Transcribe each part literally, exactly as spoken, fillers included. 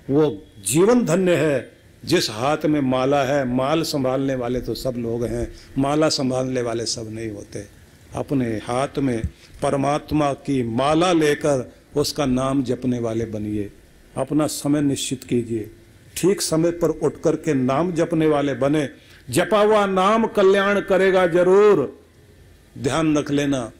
वो जीवन धन्य है जिस हाथ में माला है। माल संभालने वाले तो सब लोग हैं, माला संभालने वाले सब नहीं होते। अपने हाथ में परमात्मा की माला लेकर उसका नाम जपने वाले बनिए। अपना समय निश्चित कीजिए, ठीक समय पर उठ कर के नाम जपने वाले बने। जपा हुआ नाम कल्याण करेगा जरूर, ध्यान रख लेना।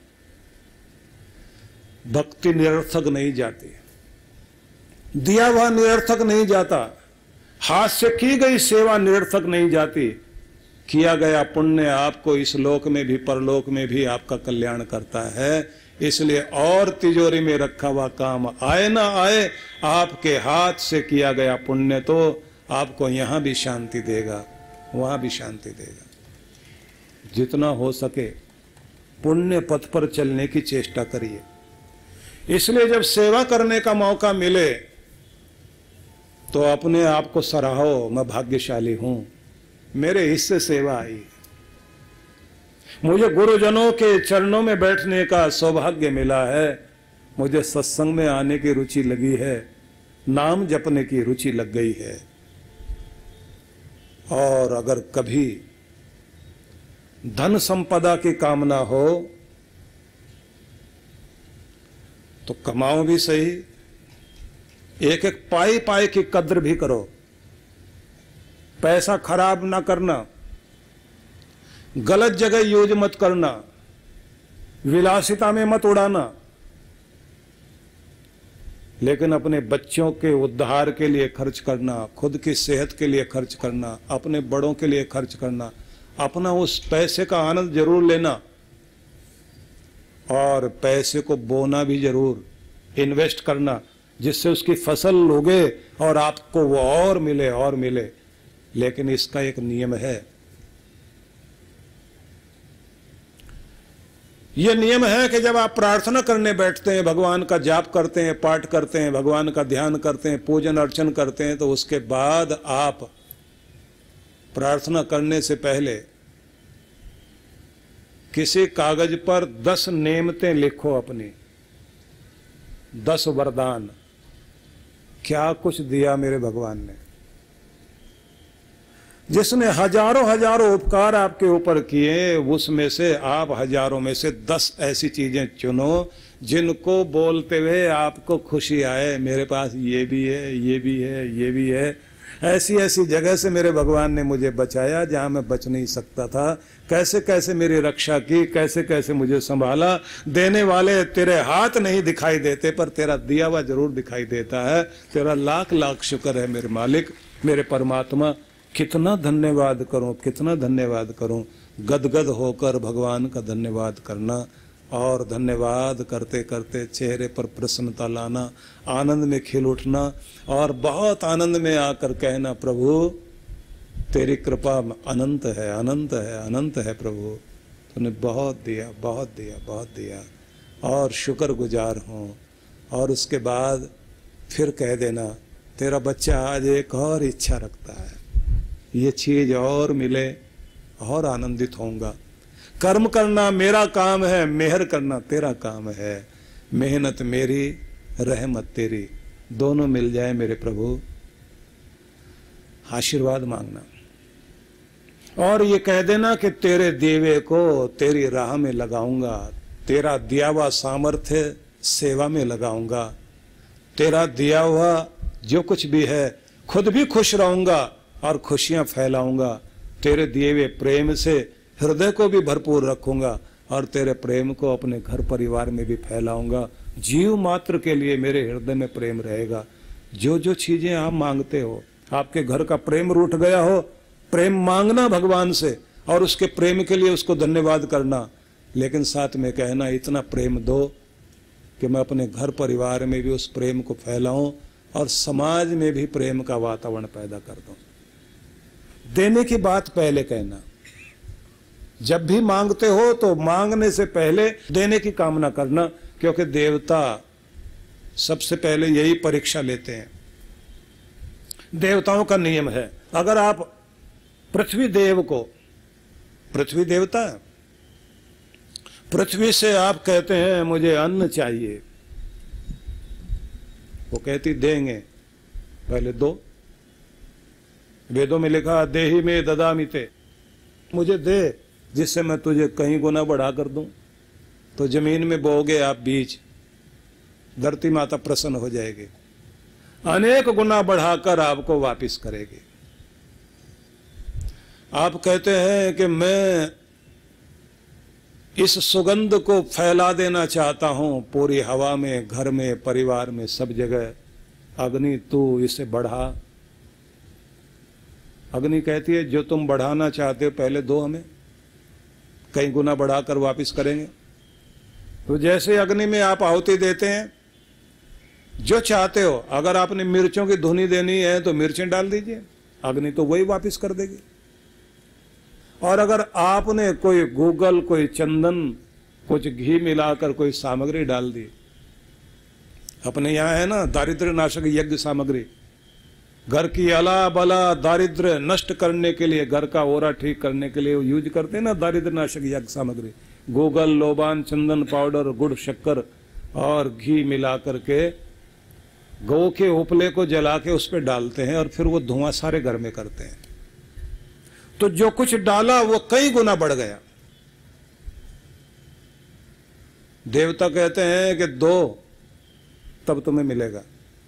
भक्ति निरर्थक नहीं जाती, दिया हुआ निरर्थक नहीं जाता, हाथ से की गई सेवा निरर्थक नहीं जाती। किया गया पुण्य आपको इस लोक में भी परलोक में भी आपका कल्याण करता है। इसलिए और तिजोरी में रखा हुआ काम आए ना आए, आपके हाथ से किया गया पुण्य तो आपको यहां भी शांति देगा, वहां भी शांति देगा। जितना हो सके पुण्य पथ पर चलने की चेष्टा करिए। इसलिए जब सेवा करने का मौका मिले तो अपने आप को सराहो, मैं भाग्यशाली हूं, मेरे हिस्से सेवा आई, मुझे गुरुजनों के चरणों में बैठने का सौभाग्य मिला है, मुझे सत्संग में आने की रुचि लगी है, नाम जपने की रुचि लग गई है। और अगर कभी धन संपदा की कामना हो तो कमाओ भी सही, एक एक पाई पाई की कद्र भी करो। पैसा खराब ना करना, गलत जगह यूज मत करना, विलासिता में मत उड़ाना, लेकिन अपने बच्चों के उद्धार के लिए खर्च करना, खुद की सेहत के लिए खर्च करना, अपने बड़ों के लिए खर्च करना, अपना उस पैसे का आनंद जरूर लेना। और पैसे को बोना भी जरूर, इन्वेस्ट करना, जिससे उसकी फसल उगे और आपको वो और मिले और मिले। लेकिन इसका एक नियम है, यह नियम है कि जब आप प्रार्थना करने बैठते हैं, भगवान का जाप करते हैं, पाठ करते हैं, भगवान का ध्यान करते हैं, पूजन अर्चन करते हैं, तो उसके बाद आप प्रार्थना करने से पहले किसी कागज पर दस नेमतें लिखो अपनी, दस वरदान, क्या कुछ दिया मेरे भगवान ने, जिसने हजारों हजारों उपकार आपके ऊपर किए, उसमें से आप हजारों में से दस ऐसी चीजें चुनो जिनको बोलते हुए आपको खुशी आए। मेरे पास ये भी है, ये भी है, ये भी है। ऐसी ऐसी जगह से मेरे भगवान ने मुझे बचाया जहां मैं बच नहीं सकता था, कैसे कैसे मेरी रक्षा की, कैसे कैसे मुझे संभाला। देने वाले तेरे हाथ नहीं दिखाई देते, पर तेरा दिया हुआ जरूर दिखाई देता है। तेरा लाख लाख शुक्र है मेरे मालिक, मेरे परमात्मा। कितना धन्यवाद करूं, कितना धन्यवाद करूं। गदगद होकर भगवान का धन्यवाद करना, और धन्यवाद करते करते चेहरे पर प्रसन्नता लाना, आनंद में खिल उठना, और बहुत आनंद में आकर कहना, प्रभु तेरी कृपा अनंत है, अनंत है, अनंत है प्रभु, तूने बहुत दिया, बहुत दिया, बहुत दिया, और शुक्र गुजार हूँ। और उसके बाद फिर कह देना, तेरा बच्चा आज एक और इच्छा रखता है, ये चीज और मिले और आनंदित होऊंगा। कर्म करना मेरा काम है, मेहर करना तेरा काम है। मेहनत मेरी, रहमत तेरी, दोनों मिल जाए मेरे प्रभु। आशीर्वाद मांगना, और ये कह देना कि तेरे देवे को तेरी राह में लगाऊंगा, तेरा दिया हुआ सामर्थ्य सेवा में लगाऊंगा, तेरा दिया हुआ जो कुछ भी है खुद भी खुश रहूंगा और खुशियां फैलाऊंगा। तेरे दिए हुए प्रेम से हृदय को भी भरपूर रखूंगा, और तेरे प्रेम को अपने घर परिवार में भी फैलाऊंगा। जीव मात्र के लिए मेरे हृदय में प्रेम रहेगा। जो जो चीजें आप मांगते हो, आपके घर का प्रेम रूठ गया हो, प्रेम मांगना भगवान से, और उसके प्रेम के लिए उसको धन्यवाद करना, लेकिन साथ में कहना, इतना प्रेम दो कि मैं अपने घर परिवार में भी उस प्रेम को फैलाऊं और समाज में भी प्रेम का वातावरण पैदा कर दूं। देने की बात पहले कहना। जब भी मांगते हो तो मांगने से पहले देने की कामना करना, क्योंकि देवता सबसे पहले यही परीक्षा लेते हैं। देवताओं का नियम है, अगर आप पृथ्वी देव को, पृथ्वी देवता है, पृथ्वी से आप कहते हैं मुझे अन्न चाहिए, वो कहती देंगे, पहले दो। वेदों में लिखा देहि में ददामि ते, मुझे दे जिससे मैं तुझे कहीं गुना बढ़ा कर दूं। तो जमीन में बोओगे आप बीज, धरती माता प्रसन्न हो जाएगी, अनेक गुना बढ़ाकर आपको वापिस करेगी। आप कहते हैं कि मैं इस सुगंध को फैला देना चाहता हूं पूरी हवा में, घर में, परिवार में, सब जगह। अग्नि तू इसे बढ़ा। अग्नि कहती है जो तुम बढ़ाना चाहते हो पहले दो हमें, कई गुना बढ़ाकर वापस करेंगे। तो जैसे अग्नि में आप आहुति देते हैं, जो चाहते हो, अगर आपने मिर्चों की धुनी देनी है तो मिर्चें डाल दीजिए, अग्नि तो वही वापस कर देगी। और अगर आपने कोई गूगल, कोई चंदन, कुछ घी मिलाकर कोई सामग्री डाल दी, अपने यहां है ना दारिद्र्य नाशक यज्ञ सामग्री, घर की अला बला दारिद्र्य नष्ट करने के लिए, घर का ओरा ठीक करने के लिए यूज करते हैं ना दारिद्र्य नाशक यज्ञ सामग्री। गूगल, लोबान, चंदन पाउडर, गुड़, शक्कर और घी मिला करके गौ के उपले को जला के उस पर डालते हैं और फिर वो धुआं सारे घर में करते हैं। तो जो कुछ डाला वो कई गुना बढ़ गया। देवता कहते हैं कि दो तब तुम्हें मिलेगा।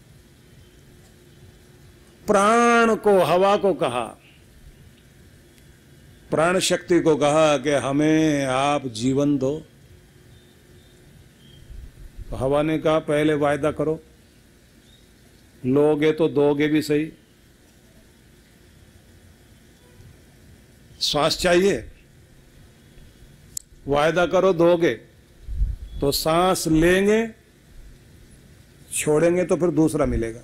प्राण को, हवा को कहा, प्राण शक्ति को कहा कि हमें आप जीवन दो। तो हवा ने कहा पहले वायदा करो, लोगे तो दोगे भी सही। श्वास चाहिए, वायदा करो दोगे। तो सांस लेंगे, छोड़ेंगे तो फिर दूसरा मिलेगा।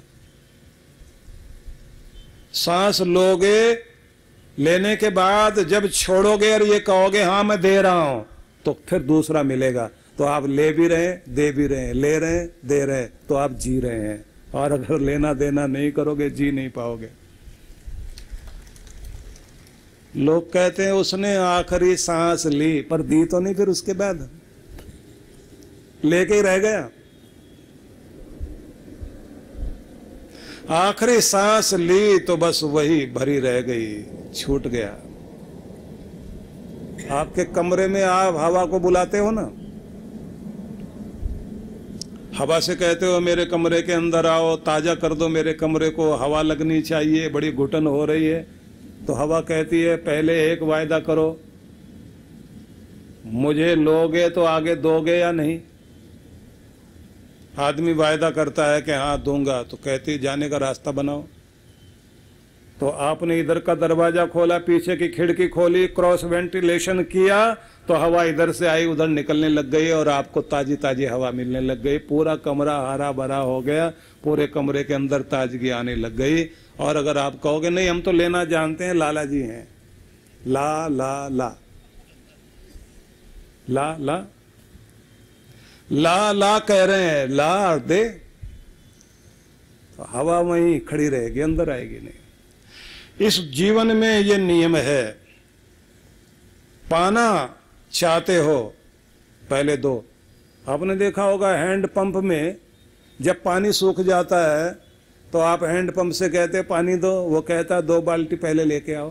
सांस लोगे, लेने के बाद जब छोड़ोगे और ये कहोगे हाँ मैं दे रहा हूं, तो फिर दूसरा मिलेगा। तो आप ले भी रहे, दे भी रहे, ले रहे, दे रहे, तो आप जी रहे हैं। और अगर लेना देना नहीं करोगे, जी नहीं पाओगे। लोग कहते हैं उसने आखिरी सांस ली, पर दी तो नहीं, फिर उसके बाद लेके ही रह गया। आखिरी सांस ली तो बस वही भरी रह गई, छूट गया। आपके कमरे में आप हवा को बुलाते हो ना, हवा से कहते हो मेरे कमरे के अंदर आओ, ताजा कर दो मेरे कमरे को, हवा लगनी चाहिए, बड़ी घुटन हो रही है। तो हवा कहती है पहले एक वायदा करो, मुझे लोगे तो आगे दोगे या नहीं। आदमी वायदा करता है कि हाँ दूंगा, तो कहती है जाने का रास्ता बनाओ। तो आपने इधर का दरवाजा खोला, पीछे की खिड़की खोली, क्रॉस वेंटिलेशन किया, तो हवा इधर से आई उधर निकलने लग गई और आपको ताजी ताजी हवा मिलने लग गई। पूरा कमरा हरा भरा हो गया, पूरे कमरे के अंदर ताजगी आने लग गई। और अगर आप कहोगे नहीं हम तो लेना जानते हैं, लाला जी हैं, ला ला ला ला ला ला ला कह रहे हैं, ला दे, तो हवा वहीं खड़ी रहेगी, अंदर आएगी नहीं। इस जीवन में ये नियम है, पाना चाहते हो पहले दो। आपने देखा होगा हैंड पंप में जब पानी सूख जाता है तो आप हैंड पंप से कहते पानी दो, वो कहता दो बाल्टी पहले लेके आओ।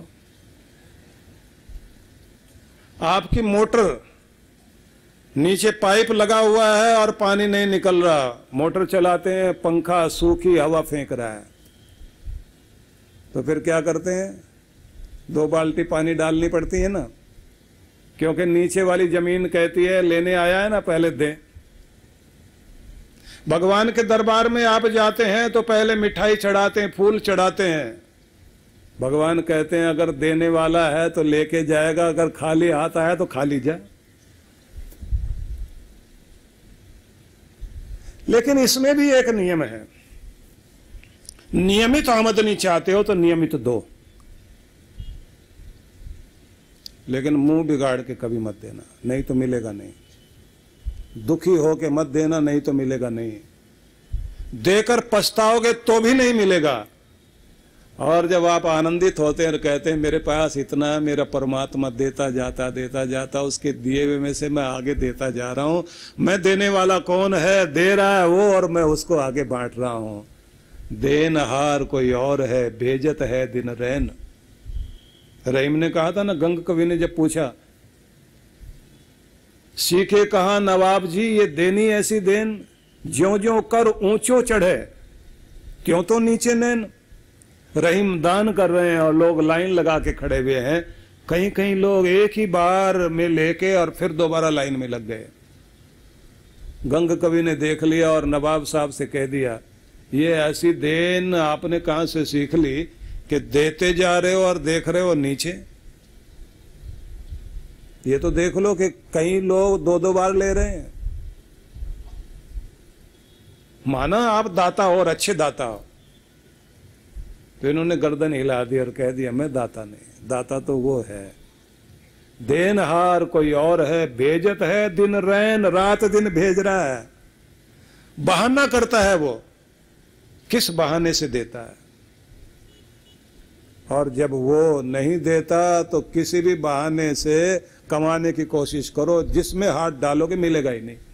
आपकी मोटर नीचे पाइप लगा हुआ है और पानी नहीं निकल रहा, मोटर चलाते हैं, पंखा सूखी हवा फेंक रहा है, तो फिर क्या करते हैं, दो बाल्टी पानी डालनी पड़ती है ना, क्योंकि नीचे वाली जमीन कहती है लेने आया है ना पहले दे। भगवान के दरबार में आप जाते हैं तो पहले मिठाई चढ़ाते हैं, फूल चढ़ाते हैं। भगवान कहते हैं अगर देने वाला है तो लेके जाएगा, अगर खाली हाथ आया तो खाली जा। लेकिन इसमें भी एक नियम है, नियमित आमदनी चाहते हो तो नियमित दो, लेकिन मुंह बिगाड़ के कभी मत देना, नहीं तो मिलेगा नहीं। दुखी हो के मत देना, नहीं तो मिलेगा नहीं। देकर पछताओगे तो भी नहीं मिलेगा। और जब आप आनंदित होते हैं और कहते हैं मेरे पास इतना है, मेरा परमात्मा देता जाता देता जाता, उसके दिए हुए में से मैं आगे देता जा रहा हूं। मैं देने वाला कौन है, दे रहा है वो, और मैं उसको आगे बांट रहा हूं। देनहार कोई और है, भेजत है दिन रैन। रहीम ने कहा था ना, गंग कवि ने जब पूछा, सीखे कहा नवाब जी ये देनी ऐसी देन, ज्यों ज्यों कर ऊंचो चढ़े त्यों तो नीचे नैन। रहीम दान कर रहे हैं और लोग लाइन लगा के खड़े हुए हैं। कहीं कहीं लोग एक ही बार में लेके और फिर दोबारा लाइन में लग गए। गंग कवि ने देख लिया और नवाब साहब से कह दिया, ये ऐसी देन आपने कहां से सीख ली कि देते जा रहे हो और देख रहे हो नीचे। ये तो देख लो कि कई लोग दो दो बार ले रहे हैं। माना आप दाता हो और अच्छे दाता हो। तो इन्होंने गर्दन हिला दी और कह दिया, मैं दाता नहीं, दाता तो वो है, देनहार कोई और है, भेजत है दिन रैन, रात दिन भेज रहा है। बहाना करता है वो, किस बहाने से देता है। और जब वो नहीं देता तो किसी भी बहाने से कमाने की कोशिश करो, जिसमें हाथ डालोगे मिलेगा ही नहीं।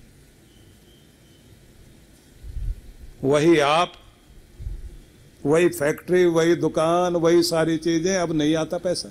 वही आप, वही फैक्ट्री, वही दुकान, वही सारी चीजें, अब नहीं आता पैसा।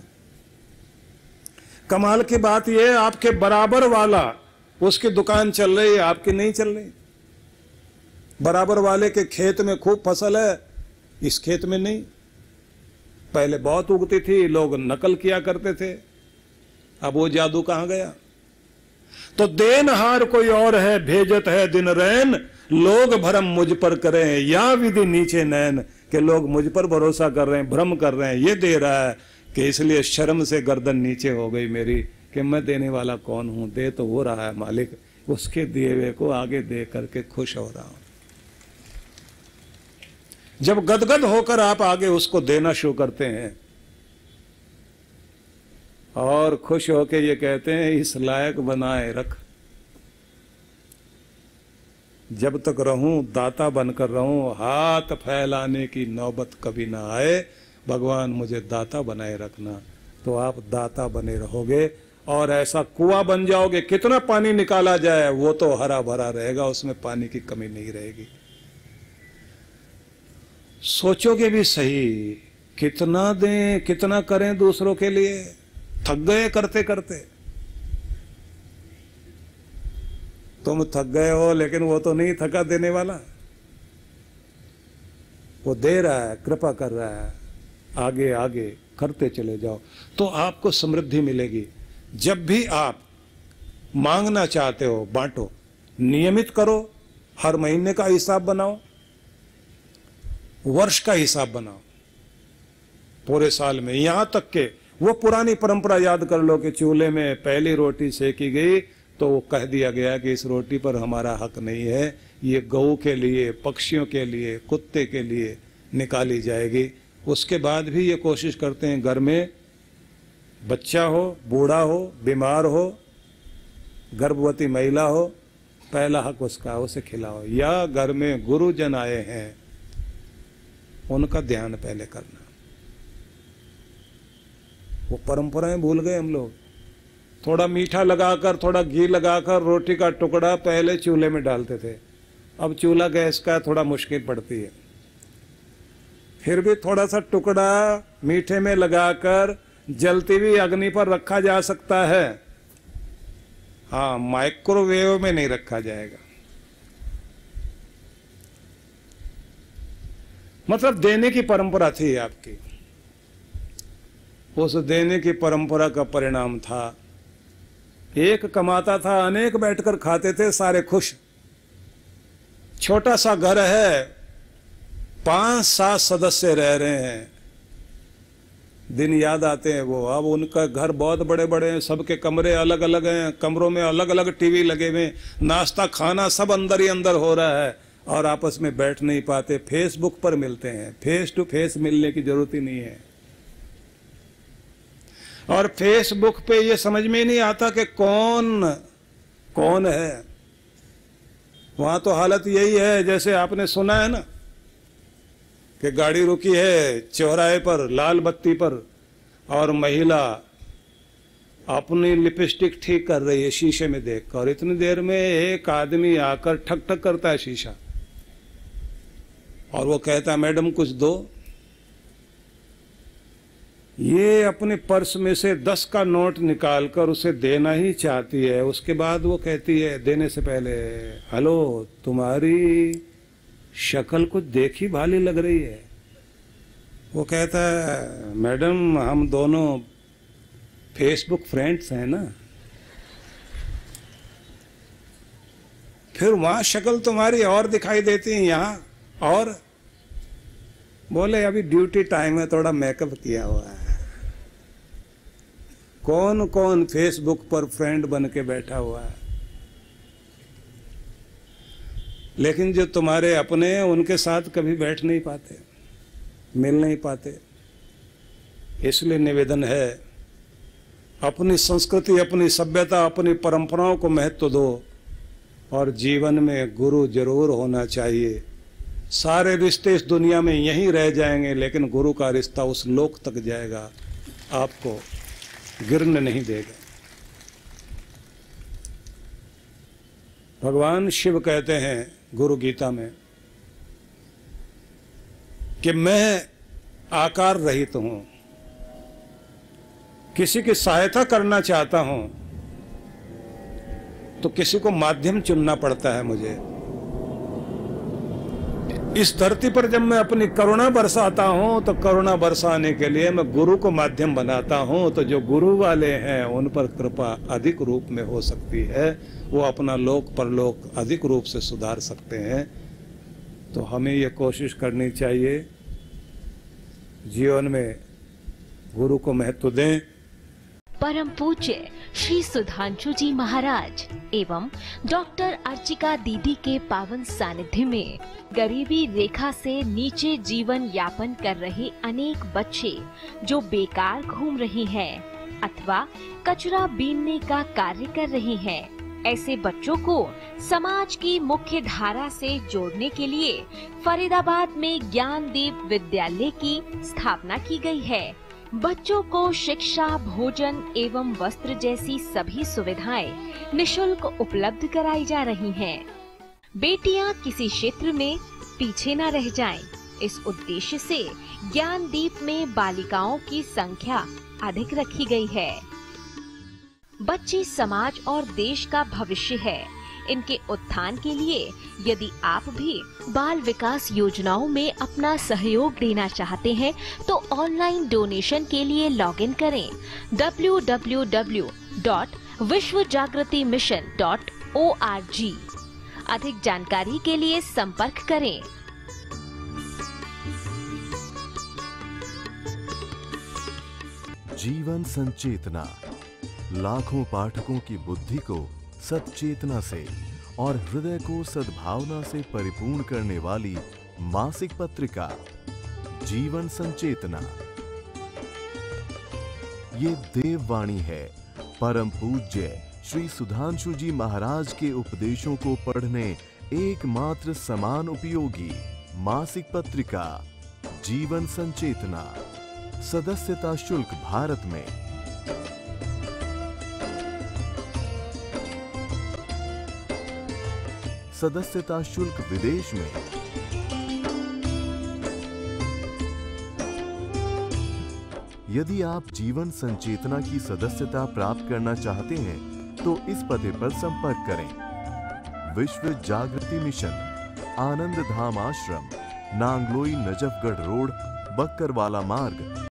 कमाल की बात यह, आपके बराबर वाला उसकी दुकान चल रही है, आपकी नहीं चल रही। बराबर वाले के खेत में खूब फसल है, इस खेत में नहीं। पहले बहुत उगती थी, लोग नकल किया करते थे, अब वो जादू कहां गया। तो देनहार कोई और है, भेजत है दिन रैन, लोग भरम मुझ पर करें या विधि नीचे नैन। के लोग मुझ पर भरोसा कर रहे हैं, भ्रम कर रहे हैं, ये दे रहा है कि इसलिए शर्म से गर्दन नीचे हो गई मेरी कि मैं देने वाला कौन हूं। दे तो हो रहा है मालिक, उसके दिए हुए को आगे दे करके खुश हो रहा हूं। जब गदगद होकर आप आगे उसको देना शुरू करते हैं और खुश होकर ये कहते हैं, इस लायक बनाए रख, जब तक रहूं दाता बनकर रहूं, हाथ फैलाने की नौबत कभी ना आए, भगवान मुझे दाता बनाए रखना। तो आप दाता बने रहोगे और ऐसा कुआं बन जाओगे, कितना पानी निकाला जाए वो तो हरा भरा रहेगा, उसमें पानी की कमी नहीं रहेगी। सोचोगे भी सही, कितना दें, कितना करें दूसरों के लिए, थक गए करते करते। तुम थक गए हो, लेकिन वो तो नहीं थका देने वाला, वो दे रहा है, कृपा कर रहा है। आगे आगे करते चले जाओ तो आपको समृद्धि मिलेगी। जब भी आप मांगना चाहते हो बांटो, नियमित करो, हर महीने का हिसाब बनाओ, वर्ष का हिसाब बनाओ, पूरे साल में। यहां तक के वो पुरानी परंपरा याद कर लो कि चूल्हे में पहली रोटी सेकी गई तो वो कह दिया गया कि इस रोटी पर हमारा हक नहीं है, ये गऊ के लिए, पक्षियों के लिए, कुत्ते के लिए निकाली जाएगी। उसके बाद भी ये कोशिश करते हैं, घर में बच्चा हो, बूढ़ा हो, बीमार हो, गर्भवती महिला हो, पहला हक उसका, उसे खिलाओ। या घर में गुरुजन आए हैं, उनका ध्यान पहले करना। वो परंपराएं भूल गए हम लोग। थोड़ा मीठा लगाकर, थोड़ा घी लगाकर रोटी का टुकड़ा पहले चूल्हे में डालते थे, अब चूल्हा गैस का थोड़ा मुश्किल पड़ती है। फिर भी थोड़ा सा टुकड़ा मीठे में लगाकर जलती हुई अग्नि पर रखा जा सकता है, हाँ, माइक्रोवेव में नहीं रखा जाएगा। मतलब देने की परंपरा थी आपकी, उस देने की परंपरा का परिणाम था, एक कमाता था, अनेक बैठकर खाते थे, सारे खुश। छोटा सा घर है, पांच सात सदस्य रह रहे हैं, दिन याद आते हैं वो। अब उनका घर बहुत बड़े बड़े हैं, सबके कमरे अलग अलग हैं, कमरों में अलग अलग टीवी लगे हुए, नाश्ता खाना सब अंदर ही अंदर हो रहा है और आपस में बैठ नहीं पाते, फेसबुक पर मिलते हैं। फेस टू फेस मिलने की जरूरत ही नहीं है। और फेसबुक पे ये समझ में नहीं आता कि कौन कौन है। वहां तो हालत यही है, जैसे आपने सुना है ना कि गाड़ी रुकी है चौराहे पर, लाल बत्ती पर, और महिला अपनी लिपस्टिक ठीक कर रही है शीशे में देखकर, और इतनी देर में एक आदमी आकर ठक ठक करता है शीशा, और वो कहता मैडम कुछ दो। ये अपने पर्स में से दस का नोट निकालकर उसे देना ही चाहती है। उसके बाद वो कहती है देने से पहले, हेलो तुम्हारी शक्ल कुछ देखी भाली लग रही है। वो कहता है मैडम हम दोनों फेसबुक फ्रेंड्स हैं ना। फिर वहां शक्ल तुम्हारी और दिखाई देती है, यहाँ और बोले अभी ड्यूटी टाइम है, थोड़ा मेकअप किया हुआ है। कौन कौन फेसबुक पर फ्रेंड बन के बैठा हुआ है, लेकिन जो तुम्हारे अपने हैं उनके साथ कभी बैठ नहीं पाते, मिल नहीं पाते। इसलिए निवेदन है अपनी संस्कृति, अपनी सभ्यता, अपनी परंपराओं को महत्व दो और जीवन में गुरु जरूर होना चाहिए। सारे रिश्ते इस दुनिया में यहीं रह जाएंगे, लेकिन गुरु का रिश्ता उस लोक तक जाएगा, आपको गिरने नहीं देगा। भगवान शिव कहते हैं गुरु गीता में कि मैं आकार रहित हूं, किसी की सहायता करना चाहता हूं तो किसी को माध्यम चुनना पड़ता है मुझे। इस धरती पर जब मैं अपनी करुणा बरसाता हूं तो करुणा बरसाने के लिए मैं गुरु को माध्यम बनाता हूं, तो जो गुरु वाले हैं उन पर कृपा अधिक रूप में हो सकती है, वो अपना लोक परलोक अधिक रूप से सुधार सकते हैं। तो हमें ये कोशिश करनी चाहिए जीवन में गुरु को महत्व दें। परम पूज्य श्री सुधांशु जी महाराज एवं डॉक्टर अर्चिका दीदी के पावन सानिध्य में गरीबी रेखा से नीचे जीवन यापन कर रहे अनेक बच्चे जो बेकार घूम रहे हैं अथवा कचरा बीनने का कार्य कर रहे हैं, ऐसे बच्चों को समाज की मुख्य धारा से जोड़ने के लिए फरीदाबाद में ज्ञानदीप विद्यालय की स्थापना की गई है। बच्चों को शिक्षा, भोजन एवं वस्त्र जैसी सभी सुविधाएं निशुल्क उपलब्ध कराई जा रही हैं। बेटियां किसी क्षेत्र में पीछे न रह जाएं, इस उद्देश्य से ज्ञानदीप में बालिकाओं की संख्या अधिक रखी गई है। बच्चे समाज और देश का भविष्य है। इनके उत्थान के लिए यदि आप भी बाल विकास योजनाओं में अपना सहयोग देना चाहते हैं तो ऑनलाइन डोनेशन के लिए लॉगिन करें W W W dot Vishwa Jagriti mission dot O R G. अधिक जानकारी के लिए संपर्क करें। जीवन संचेतना लाखों पाठकों की बुद्धि को सच्चेतना से और हृदय को सद्भावना से परिपूर्ण करने वाली मासिक पत्रिका जीवन संचेतना। ये देववाणी है परम पूज्य श्री सुधांशु जी महाराज के उपदेशों को पढ़ने एकमात्र समान उपयोगी मासिक पत्रिका जीवन संचेतना। सदस्यता शुल्क भारत में सदस्यता शुल्क विदेश में। यदि आप जीवन संचेतना की सदस्यता प्राप्त करना चाहते हैं तो इस पते पर संपर्क करें। विश्व जागृति मिशन, आनंद धाम आश्रम, नांगलोई नजफगढ़ रोड, बक्करवाला मार्ग,